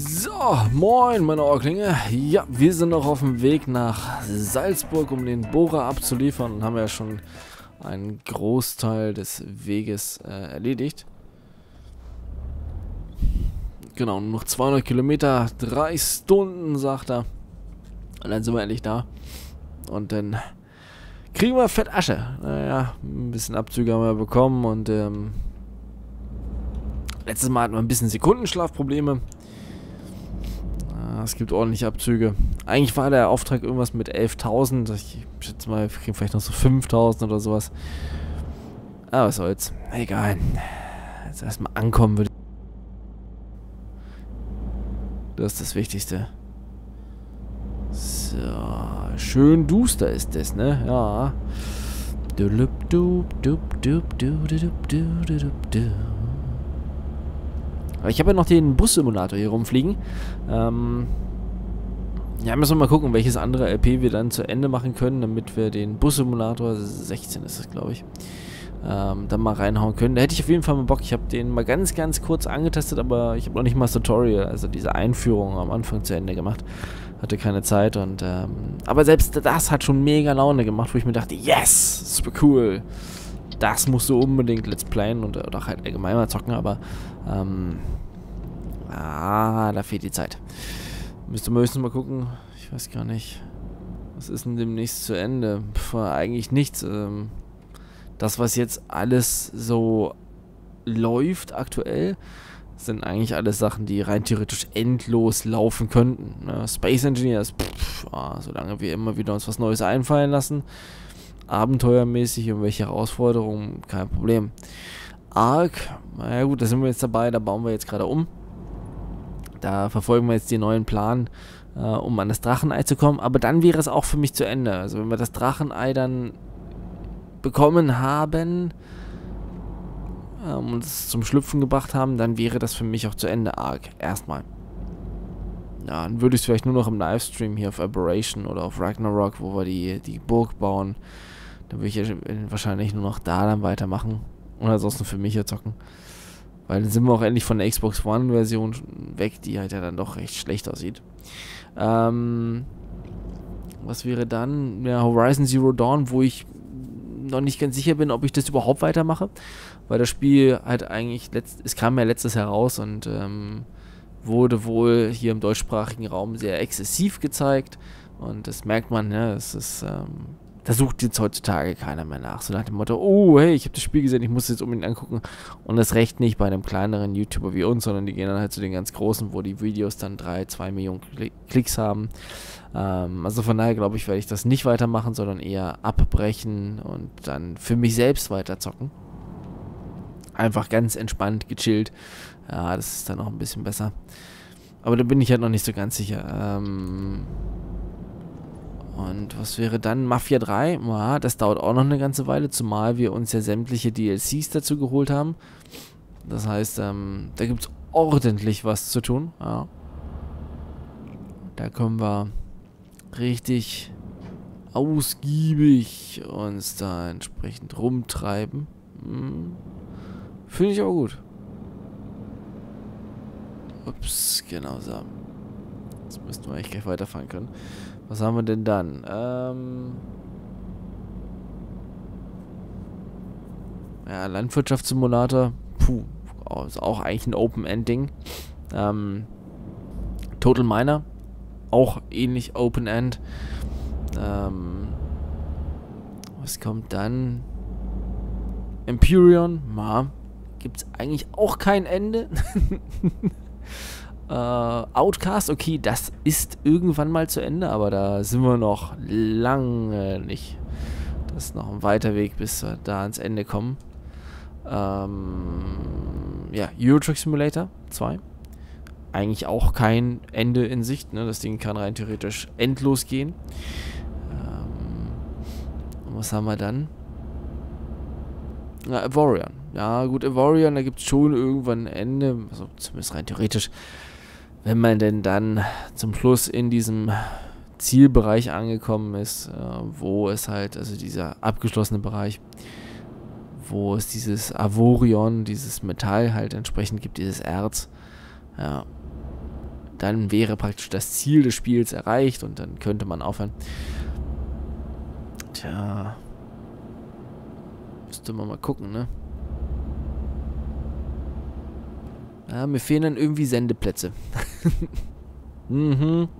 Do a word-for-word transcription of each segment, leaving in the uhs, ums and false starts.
So, moin meine Ohrklinge. Ja, wir sind noch auf dem Weg nach Salzburg, um den Bohrer abzuliefern und haben ja schon einen Großteil des Weges äh, erledigt. Genau, nur noch zweihundert Kilometer, drei Stunden, sagt er. Und dann sind wir endlich da. Und dann kriegen wir fett Asche. Naja, ein bisschen Abzüge haben wir bekommen und ähm, letztes Mal hatten wir ein bisschen Sekundenschlafprobleme. Es gibt ordentliche Abzüge. Eigentlich war der Auftrag irgendwas mit elftausend. Ich schätze mal, wir kriegen vielleicht noch so fünftausend oder sowas. Aber was soll's. Egal. Jetzt erstmal ankommen würde. Das ist das Wichtigste. So. Schön duster ist das, ne? Ja. Ich habe ja noch den Bus-Simulator hier rumfliegen. Ähm, ja, müssen wir mal gucken, welches andere L P wir dann zu Ende machen können, damit wir den Bus-Simulator, sechzehn ist das, glaube ich, ähm, dann mal reinhauen können. Da hätte ich auf jeden Fall mal Bock. Ich habe den mal ganz, ganz kurz angetestet, aber ich habe noch nicht mal das Tutorial, also diese Einführung am Anfang zu Ende gemacht. Hatte keine Zeit und, ähm, aber selbst das hat schon mega Laune gemacht, wo ich mir dachte, yes, super cool. Das musst du unbedingt Let's Playen und, oder halt allgemein mal zocken, aber ähm, ah, da fehlt die Zeit. Müsste man höchstens mal gucken. Ich weiß gar nicht. Was ist denn demnächst zu Ende? Pff, eigentlich nichts. Ähm, das, was jetzt alles so läuft aktuell, sind eigentlich alles Sachen, die rein theoretisch endlos laufen könnten. Ne? Space Engineers, pff, ah, solange wir immer wieder uns was Neues einfallen lassen. Abenteuermäßig, irgendwelche Herausforderungen, kein Problem. Ark, naja gut, da sind wir jetzt dabei, da bauen wir jetzt gerade um. Da verfolgen wir jetzt den neuen Plan, äh, um an das Drachenei zu kommen. Aber dann wäre es auch für mich zu Ende. Also wenn wir das Drachenei dann bekommen haben ähm, und es zum Schlüpfen gebracht haben, dann wäre das für mich auch zu Ende, Ark. Erstmal. Ja, dann würde ich es vielleicht nur noch im Livestream hier auf Aberration oder auf Ragnarok, wo wir die, die Burg bauen. Dann würde ich ja wahrscheinlich nur noch da dann weitermachen. Und ansonsten für mich ja zocken. Weil dann sind wir auch endlich von der Xbox One Version weg, die halt ja dann doch recht schlecht aussieht. Ähm, was wäre dann? Ja, Horizon Zero Dawn, wo ich noch nicht ganz sicher bin, ob ich das überhaupt weitermache. Weil das Spiel halt eigentlich, letzt, es kam ja letztes Jahr raus und ähm, wurde wohl hier im deutschsprachigen Raum sehr exzessiv gezeigt. Und das merkt man, ne, es ist, ähm, da sucht jetzt heutzutage keiner mehr nach. So nach dem Motto, oh, hey, ich habe das Spiel gesehen, ich muss es jetzt unbedingt angucken. Und das recht nicht bei einem kleineren YouTuber wie uns, sondern die gehen dann halt zu den ganz großen, wo die Videos dann drei, zwei Millionen Klicks haben. Ähm, also von daher glaube ich, werde ich das nicht weitermachen, sondern eher abbrechen und dann für mich selbst weiterzocken. Einfach ganz entspannt, gechillt. Ja, das ist dann noch ein bisschen besser. Aber da bin ich halt noch nicht so ganz sicher. Ähm... Und was wäre dann? Mafia drei? Ja, das dauert auch noch eine ganze Weile, zumal wir uns ja sämtliche D L Cs dazu geholt haben. Das heißt, ähm, da gibt es ordentlich was zu tun. Ja. Da können wir richtig ausgiebig uns da entsprechend rumtreiben. Hm. Finde ich auch gut. Ups, genau so. Jetzt müssten wir eigentlich gleich weiterfahren können. Was haben wir denn dann? Ähm ja, Landwirtschaftssimulator. Puh, ist auch eigentlich ein Open-End-Ding. Ähm Total Miner. Auch ähnlich Open-End. Ähm was kommt dann? Empyrean. Ja, gibt es eigentlich auch kein Ende. Uh, Outcast, okay, das ist irgendwann mal zu Ende, aber da sind wir noch lange nicht. Das ist noch ein weiter Weg, bis wir da ans Ende kommen. Ähm, ja, Euro Truck Simulator zwei. Eigentlich auch kein Ende in Sicht, ne? Das Ding kann rein theoretisch endlos gehen. Ähm, und was haben wir dann? Ja, Evorion. Ja, gut, Evorion, da gibt es schon irgendwann ein Ende, also zumindest rein theoretisch. Wenn man denn dann zum Schluss in diesem Zielbereich angekommen ist, äh, wo es halt, also dieser abgeschlossene Bereich, wo es dieses Avorion, dieses Metall halt entsprechend gibt, dieses Erz, ja, dann wäre praktisch das Ziel des Spiels erreicht und dann könnte man aufhören. Tja. Müsste man mal gucken, ne? Ja, mir fehlen dann irgendwie Sendeplätze. mhm.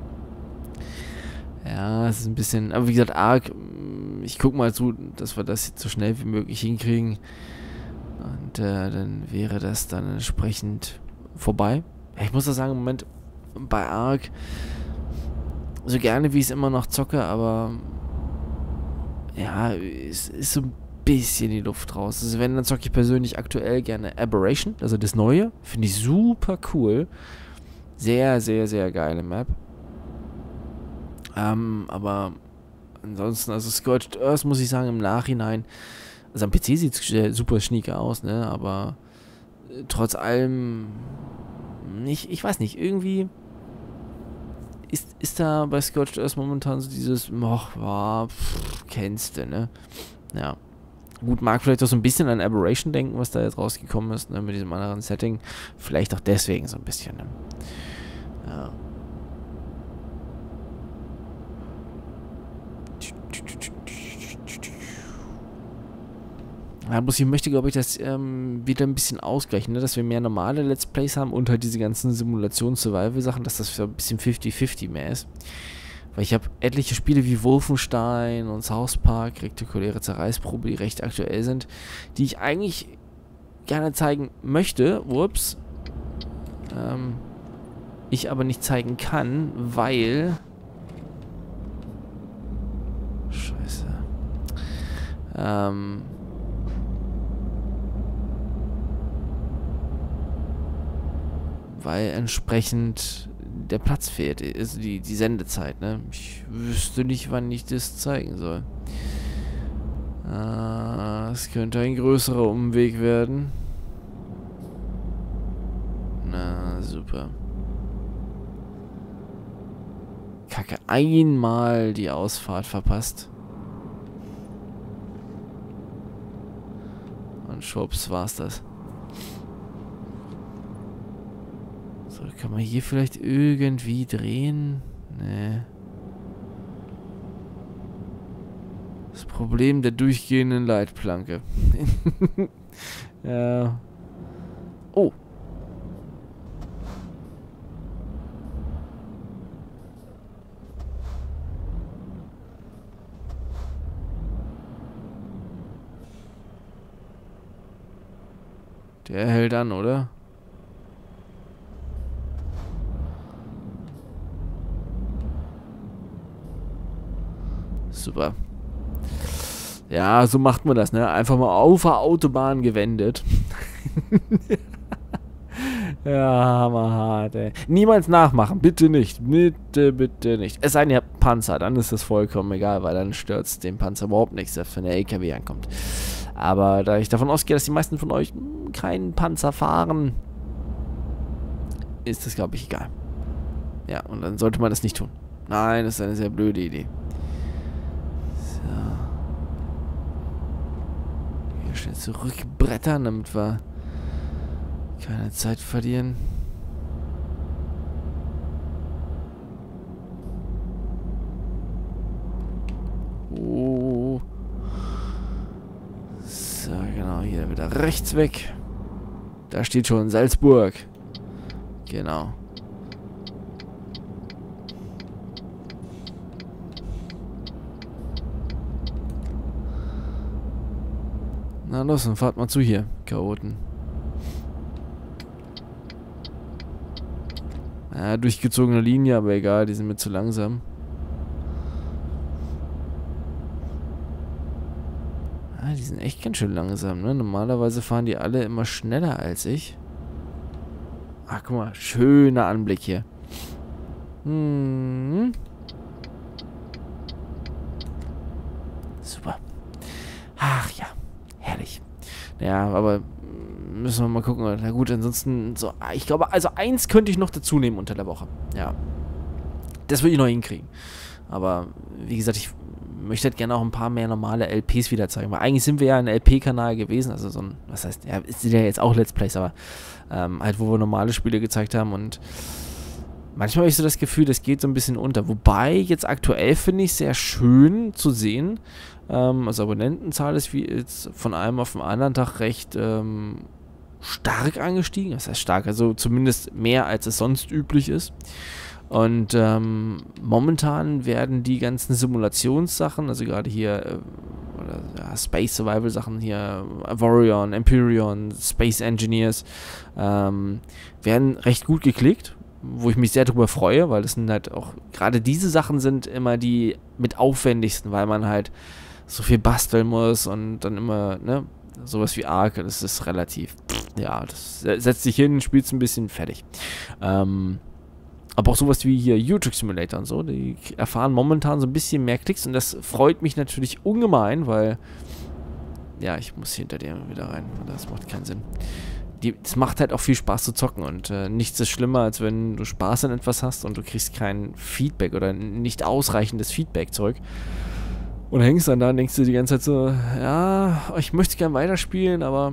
Ja, es ist ein bisschen... Aber wie gesagt, Ark, ich guck mal zu, dass wir das jetzt so schnell wie möglich hinkriegen. Und äh, dann wäre das dann entsprechend vorbei. Ja, ich muss da sagen, im Moment bei Ark, so gerne wie ich es immer noch zocke, aber ja, es ist so ein bisschen die Luft raus. Also wenn, dann zocke ich persönlich aktuell gerne Aberration, also das Neue. Finde ich super cool. Sehr, sehr, sehr geile Map. Ähm, aber ansonsten, also Scorched Earth muss ich sagen, im Nachhinein, also am P C sieht es super schnieke aus, ne, aber äh, trotz allem, ich, ich weiß nicht, irgendwie ist, ist da bei Scorched Earth momentan so dieses, ach, ja, pff, kennst du, ne, ja. Gut, mag vielleicht auch so ein bisschen an Aberration denken, was da jetzt rausgekommen ist, ne, mit diesem anderen Setting, vielleicht auch deswegen so ein bisschen, ne, ja. Ja, muss ich möchte, glaube ich, das ähm, wieder ein bisschen ausgleichen, ne? Dass wir mehr normale Let's Plays haben und halt diese ganzen Simulations-Survival-Sachen, dass das so ein bisschen fifty fifty mehr ist. Weil ich habe etliche Spiele wie Wolfenstein und South Park, Rektikuläre Zerreißprobe, die recht aktuell sind, die ich eigentlich gerne zeigen möchte, ups, ähm, ich aber nicht zeigen kann, weil... Scheiße. Ähm... weil entsprechend der Platz fehlt, also die, die Sendezeit, ne? Ich wüsste nicht, wann ich das zeigen soll. Ah, es könnte ein größerer Umweg werden. Na, super. Kacke, einmal die Ausfahrt verpasst. Und schwupps, war's das. So, kann man hier vielleicht irgendwie drehen? Nee. Das Problem der durchgehenden Leitplanke. Ja. Oh. Der hält an, oder? Super. Ja, so macht man das, ne? Einfach mal auf der Autobahn gewendet. Ja, hammerhart, ey. Niemals nachmachen, bitte nicht. Bitte, bitte nicht. Es sei denn, ihr habt Panzer, dann ist das vollkommen egal, weil dann stürzt dem Panzer überhaupt nichts, wenn der L K W ankommt. Aber da ich davon ausgehe, dass die meisten von euch mh, keinen Panzer fahren, ist das, glaube ich, egal. Ja, und dann sollte man das nicht tun. Nein, das ist eine sehr blöde Idee. Hier schnell zurückbrettern, damit wir keine Zeit verlieren. Oh. So, genau, hier wieder rechts weg. Da steht schon Salzburg. Genau. Na los, dann fahrt mal zu hier, Chaoten. Ja, durchgezogene Linie, aber egal, die sind mir zu langsam. Ah, die sind echt ganz schön langsam, ne? Normalerweise fahren die alle immer schneller als ich. Ach, guck mal, schöner Anblick hier. Hm. Super. Ach ja, herrlich. Ja, aber müssen wir mal gucken. Na gut, ansonsten so, ich glaube, also eins könnte ich noch dazu nehmen unter der Woche. Ja. Das würde ich noch hinkriegen. Aber wie gesagt, ich möchte halt gerne auch ein paar mehr normale L Ps wieder zeigen. Weil eigentlich sind wir ja ein L P-Kanal gewesen. Also so ein, was heißt, ja, es sind ja jetzt auch Let's Plays, aber ähm, halt, wo wir normale Spiele gezeigt haben. Und manchmal habe ich so das Gefühl, das geht so ein bisschen unter. Wobei, jetzt aktuell finde ich es sehr schön zu sehen. Ähm, also Abonnentenzahl ist wie jetzt von einem auf den anderen Tag recht ähm, stark angestiegen. Das heißt stark, also zumindest mehr als es sonst üblich ist. Und ähm, momentan werden die ganzen Simulationssachen, also gerade hier äh, oder, ja, Space Survival Sachen hier, Avorion, Empyrean, Space Engineers, ähm, werden recht gut geklickt, wo ich mich sehr drüber freue, weil das sind halt auch, gerade diese Sachen sind immer die mit aufwendigsten, weil man halt so viel basteln muss und dann immer, ne, sowas wie Ark, das ist relativ, ja, das setzt sich hin, spielt ein bisschen fertig. Ähm, Aber auch sowas wie hier U-Truck Simulator und so, die erfahren momentan so ein bisschen mehr Klicks und das freut mich natürlich ungemein, weil, ja, ich muss hinter dem wieder rein, das macht keinen Sinn. Es macht halt auch viel Spaß zu zocken und äh, nichts ist schlimmer, als wenn du Spaß an etwas hast und du kriegst kein Feedback oder nicht ausreichendes Feedback zurück. Und hängst dann da und denkst du die ganze Zeit so, ja, ich möchte gerne weiterspielen, aber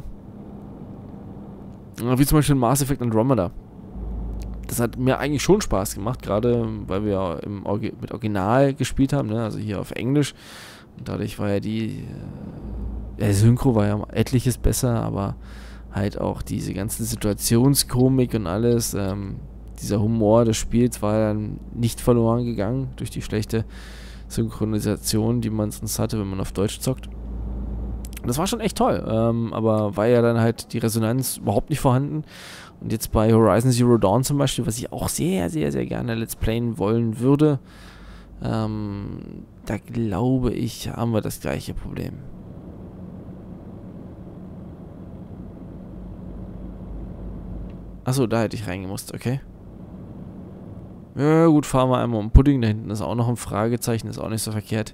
wie zum Beispiel Mass Effect Andromeda. Das hat mir eigentlich schon Spaß gemacht, gerade weil wir ja im Orgi mit Original gespielt haben, ne? Also hier auf Englisch. Und dadurch war ja die, äh, der Synchro war ja etliches besser, aber halt auch diese ganze Situationskomik und alles, ähm, dieser Humor des Spiels war dann nicht verloren gegangen durch die schlechte Synchronisation, die man sonst hatte, wenn man auf Deutsch zockt. Und das war schon echt toll, ähm, aber war ja dann halt die Resonanz überhaupt nicht vorhanden. Und jetzt bei Horizon Zero Dawn zum Beispiel, was ich auch sehr, sehr, sehr gerne Let's Playen wollen würde, ähm, da glaube ich, haben wir das gleiche Problem. Achso, da hätte ich reingemusst, okay. Ja gut, fahren wir einmal um Pudding, da hinten ist auch noch ein Fragezeichen, ist auch nicht so verkehrt.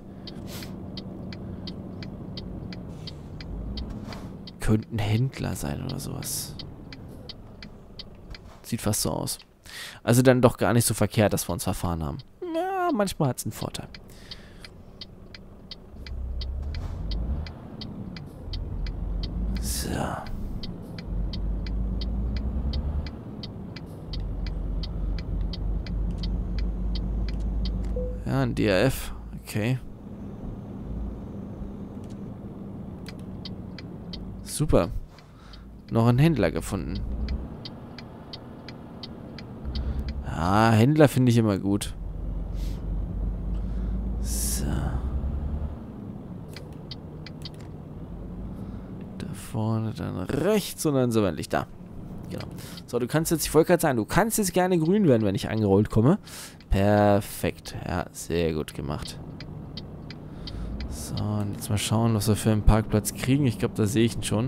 Könnten Händler sein oder sowas. Sieht fast so aus. Also dann doch gar nicht so verkehrt, dass wir uns verfahren haben. Ja, manchmal hat es einen Vorteil. So. Ja, ein D R F. Okay. Super. Noch einen Händler gefunden. Ah, Händler finde ich immer gut. So. Da vorne dann rechts und dann sind wir endlich da. Genau. So, du kannst jetzt, ich wollte gerade sagen, du kannst jetzt gerne grün werden, wenn ich angerollt komme. Perfekt. Ja, sehr gut gemacht. So, und jetzt mal schauen, was wir für einen Parkplatz kriegen. Ich glaube, da sehe ich ihn schon.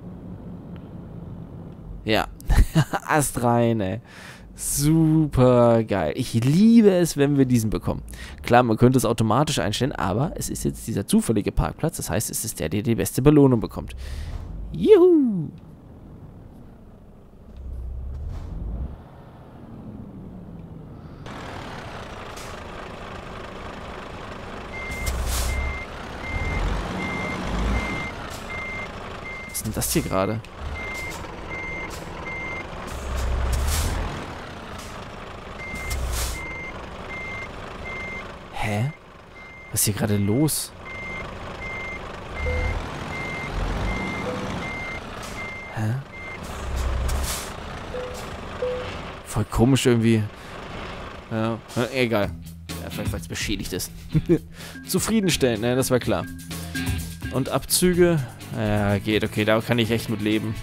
Ja. Ast rein, ey. Super geil. Ich liebe es, wenn wir diesen bekommen. Klar, man könnte es automatisch einstellen, aber es ist jetzt dieser zufällige Parkplatz. Das heißt, es ist der, der die beste Belohnung bekommt. Juhu! Was ist denn das hier gerade? Hä? Was ist hier gerade los? Hä? Voll komisch irgendwie. Ja, egal. Ja, vielleicht weil es beschädigt ist. Zufriedenstellend, ne? Das war klar. Und Abzüge? Ja, geht, okay, da kann ich echt mit leben.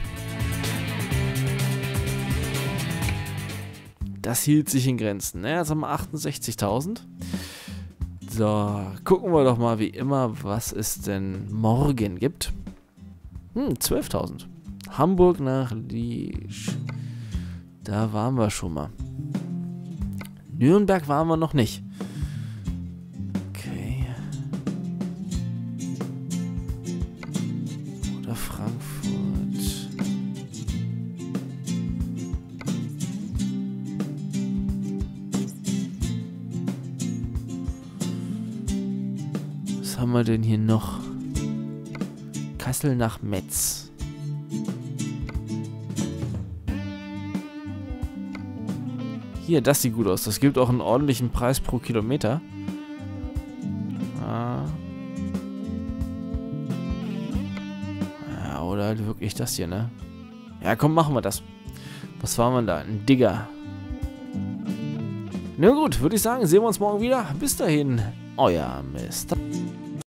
Das hielt sich in Grenzen. Ne, jetzt haben wir achtundsechzigtausend. So, gucken wir doch mal wie immer, was es denn morgen gibt. Hm, zwölftausend. Hamburg nach Liesch. Da waren wir schon mal. Nürnberg waren wir noch nicht. Okay. Oder Frankfurt. Was haben wir denn hier noch? Kassel nach Metz. Hier, das sieht gut aus. Das gibt auch einen ordentlichen Preis pro Kilometer. Ah. Ja, oder halt wirklich das hier, ne? Ja, komm, machen wir das. Was war man da? Ein Digger. Na gut, würde ich sagen, sehen wir uns morgen wieder. Bis dahin, euer Mister